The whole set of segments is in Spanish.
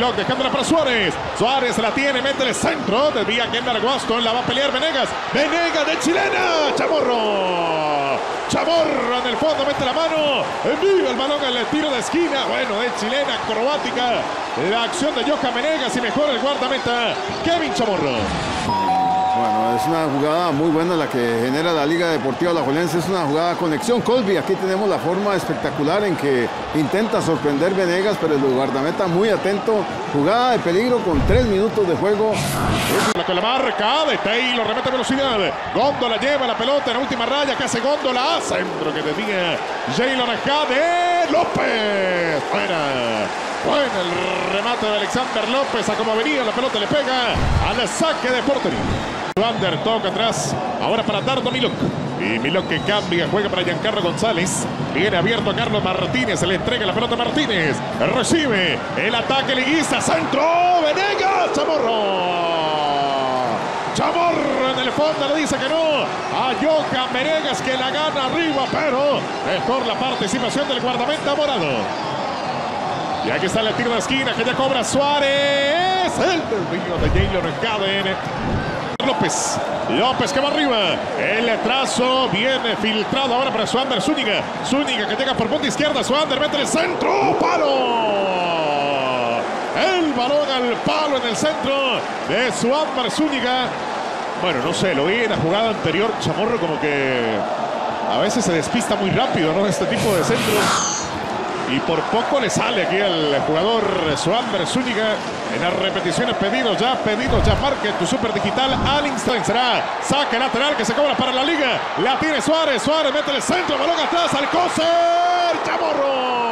Milok dejándola para Suárez. Suárez la tiene, mete el centro. Desvía Kendall Waston, la va a pelear Venegas. Venegas de chilena. Chamorro. Chamorro en el fondo, mete la mano. Envía el balón al tiro de esquina. Bueno, de chilena acrobática. La acción de Johan Venegas y mejor el guardameta Kevin Chamorro. Bueno, es una jugada muy buena la que genera la Liga Deportiva Alajuelense. Es una jugada conexión Colby. Aquí tenemos la forma espectacular en que intenta sorprender Venegas, pero el guardameta muy atento. Jugada de peligro con 3 minutos de juego. Con la marca de Taylor, remete a velocidad. Góndola lleva la pelota en la última raya. Que hace Góndola. Centro que tenía Jaylon acá de López. Fuera. Bueno, el remate de Alexander López. A como venía la pelota le pega al saque de portería. Wander toca atrás. Ahora para Dardo Milok. Y Milok que cambia, juega para Giancarlo González. Viene abierto a Carlos Martínez. Se le entrega la pelota a Martínez. Recibe el ataque liguista. Centro. Venegas. Chamorro. Chamorro en el fondo le dice que no a Johan Venegas, que la gana arriba, pero mejor la participación del guardameta morado. Y aquí está el tiro de esquina que ya cobra Suárez. El desvío de Jaylon Caden. López. López que va arriba. El trazo viene filtrado ahora para Suander Zúñiga. Zúñiga que llega por punta izquierda. Suander mete el centro. ¡Palo! El balón al palo en el centro de Suander Zúñiga. Bueno, no sé, lo vi en la jugada anterior. Chamorro como que a veces se despista muy rápido, ¿no? Este tipo de centros. Y por poco le sale aquí al jugador Suander Zúñiga. En las repeticiones pedidos ya, marque tu super digital al instante. Será saque lateral que se cobra para la liga. La tiene Suárez, Suárez mete el centro, balón atrás al Coser. Chamorro.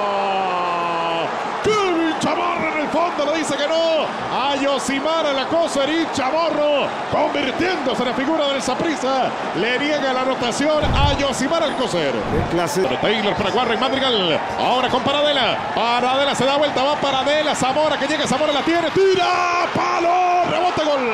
Kevin Chamorro en el fondo le dice que no a Yosimar la Coser y Chamorro convirtiéndose en la figura del Saprissa. Le niega la anotación a Yosimar Alcocer. Taylor para Warren Madrigal. Ahora con Paradela. Paradela se da vuelta, va Paradela. Zamora que llega, Zamora la tiene. Tira, palo, rebote, gol.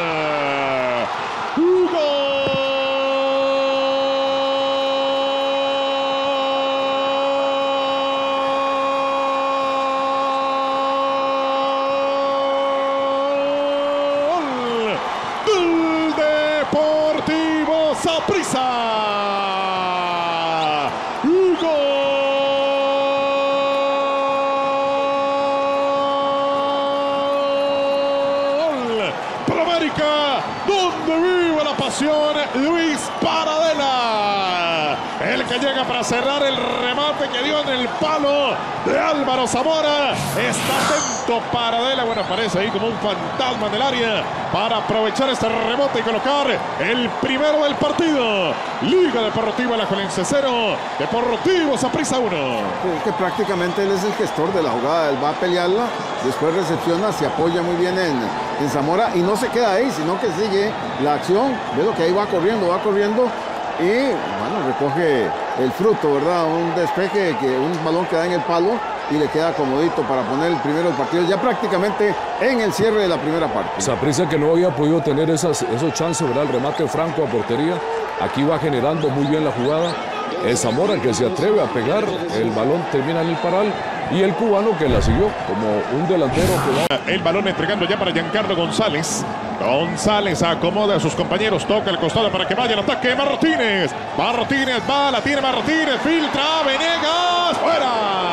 Deportivo Saprissa. Gol para América, donde vive la pasión. Luis Paradela, el que llega para cerrar el remate que dio en el palo de Álvaro Zamora. Está atento Paradela. Bueno, aparece ahí como un fantasma en el área para aprovechar este rebote y colocar el primero del partido. Liga Deportiva Alajuelense 0, Deportivo Saprissa 1. Que prácticamente él es el gestor de la jugada. Él va a pelearla, después recepciona, se apoya muy bien en Zamora y no se queda ahí, sino que sigue la acción. Ve lo que ahí va corriendo y bueno, recoge el fruto, ¿verdad? Un despeje, un balón que da en el palo y le queda comodito para poner el primero del partido, ya prácticamente en el cierre de la primera parte. Saprissa que no había podido tener esos chances, ¿verdad? El remate franco a portería. Aquí va generando muy bien la jugada. Es Zamora que se atreve a pegar, el balón termina en el paral y el cubano que la siguió como un delantero que va. El balón entregando ya para Giancarlo González. González acomoda a sus compañeros, toca el costado para que vaya el ataque. Martínez va, la tiene Martínez, filtra, Venegas, fuera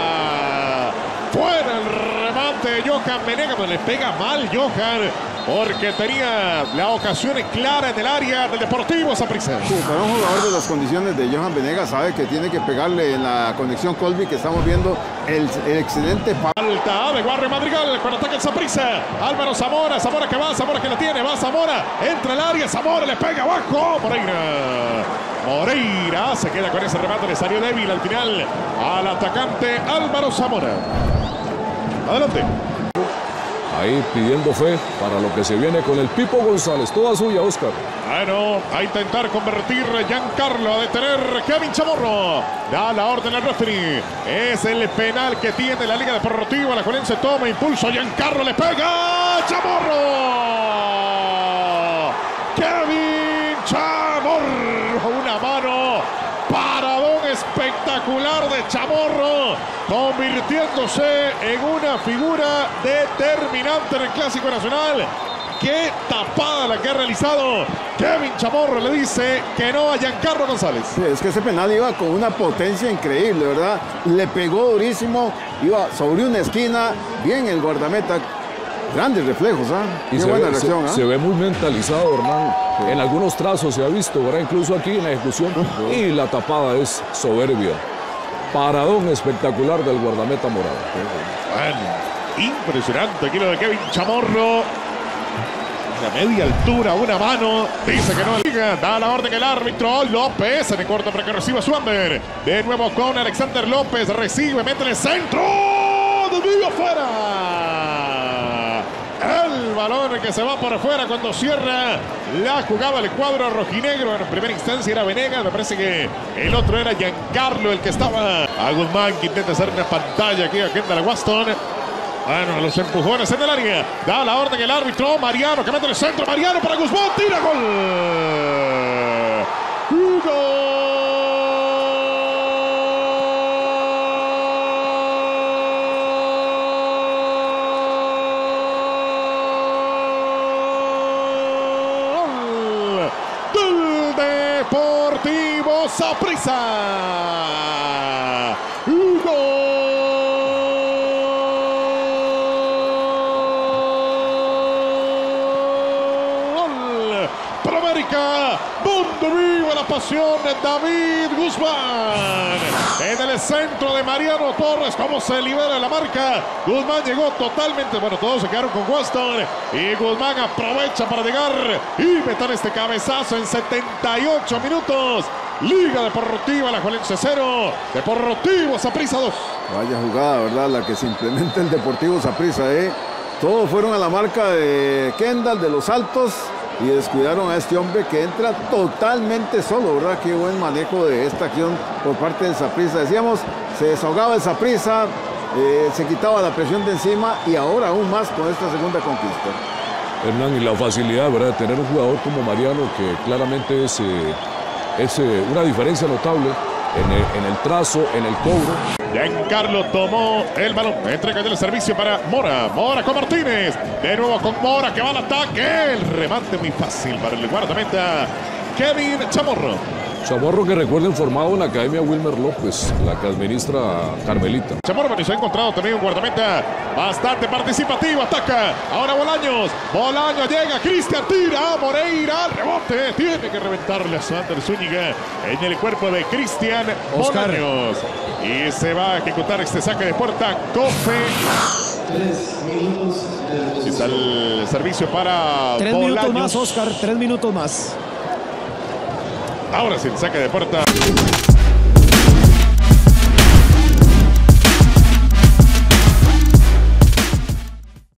el remate de Johan Venegas, pero le pega mal Johan, porque tenía la ocasión clara en el área del Deportivo Saprissa. Sí, pero un jugador de las condiciones de Johan Venegas sabe que tiene que pegarle en la conexión Colby, que estamos viendo el excelente falta de Warren Madrigal con ataque el Saprissa. Álvaro Zamora, Zamora que va, Zamora que la tiene, va Zamora, entra al área, Zamora le pega abajo, Moreira se queda con ese remate, le salió débil al final al atacante Álvaro Zamora. Adelante. Ahí pidiendo fe para lo que se viene con el Pipo González. Toda suya, Oscar. Bueno, a intentar convertir Giancarlo, a detener Kevin Chamorro. Da la orden al referee. Es el penal que tiene la Liga Deportiva Alajuelense. Toma impulso, Giancarlo le pega. Chamorro. Kevin Chamorro. Una mano. Paradón espectacular de Chamorro, convirtiéndose en una figura determinante en el Clásico Nacional. Qué tapada la que ha realizado Kevin Chamorro. Le dice que no a Giancarlo González. Sí, es que ese penal iba con una potencia increíble, ¿verdad? Le pegó durísimo, iba sobre una esquina, bien el guardameta. Grandes reflejos, ¿ah? Y Qué buena reacción, se ve muy mentalizado, Hernán. Sí. En algunos trazos se ha visto, ¿verdad? Incluso aquí en la ejecución. Y la tapada es soberbia. Paradón espectacular del guardameta morado. Bueno, impresionante aquí lo de Kevin Chamorro. De media altura, una mano. Dice que no liga. Da la orden el árbitro. López en el corto para que reciba Swander. De nuevo con Alexander López. Recibe, mete en el centro. De medio afuera. El balón que se va por afuera cuando cierra la jugada del cuadro rojinegro. En primera instancia era Venegas. Me parece que el otro era Giancarlo el que estaba. A Guzmán que intenta hacer una pantalla aquí a Kendall Waston. Bueno, los empujones en el área. Da la orden el árbitro. Mariano que mete en el centro. Mariano para Guzmán. Tira gol. ¡Gol! Del Deportivo Saprissa. ¡Gol! Para América, donde vive la pasión de David Guzmán. En el centro de Mariano Torres, cómo se libera la marca. Guzmán llegó totalmente, bueno, todos se quedaron con Waston. Y Guzmán aprovecha para llegar y meter este cabezazo en 78 minutos. Liga Deportiva Alajuelense 0, Deportivo Saprissa 2. Vaya jugada, ¿verdad? La que se implementa el Deportivo Saprissa, ¿eh? Todos fueron a la marca de Kendall, de los altos, y descuidaron a este hombre que entra totalmente solo, ¿verdad? Qué buen manejo de esta acción por parte del Saprissa. Decíamos, se desahogaba el Saprissa, se quitaba la presión de encima y ahora aún más con esta segunda conquista. Hernán, y la facilidad, ¿verdad?, de tener un jugador como Mariano, que claramente es una diferencia notable en el trazo, en el cobro. Giancarlo tomó el balón, entrega el servicio para Mora. Mora con Martínez, de nuevo con Mora que va al ataque. El remate muy fácil para el guardameta Kevin Chamorro. Chamorro, que recuerden, formado en la Academia Wilmer López, la que administra Carmelita. Chamorro se ha encontrado también un guardameta bastante participativo. Ataca ahora Bolaños. Bolaños llega, Cristian tira, Moreira, rebote. Tiene que reventarle a Sander Zúñiga en el cuerpo de Cristian Bolaños. Y se va a ejecutar este saque de puerta. Cofe. 3 minutos. Está el servicio para 3 Bolaños. minutos más, Oscar, 3 minutos más. Ahora sí, el saque de puerta.